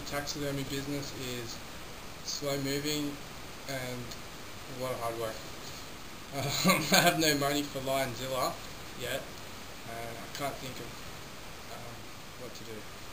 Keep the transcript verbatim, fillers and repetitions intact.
taxidermy business is slow moving and a lot of hard work. Um, I have no money for Lionzilla yet, and I can't think of um, what to do.